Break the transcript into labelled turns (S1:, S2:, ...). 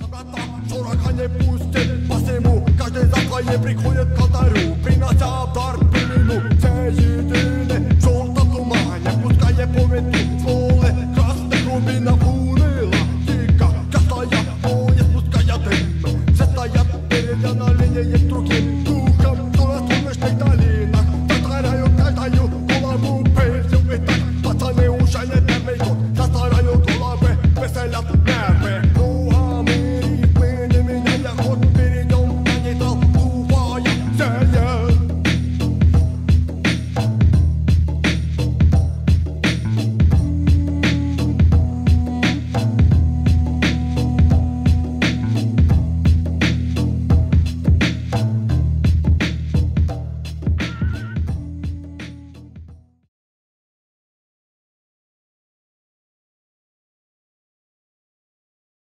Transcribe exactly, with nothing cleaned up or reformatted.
S1: Широко не пустит посему. Каждый за своей приходит к алтарю, принося в дар пыльну. Все еды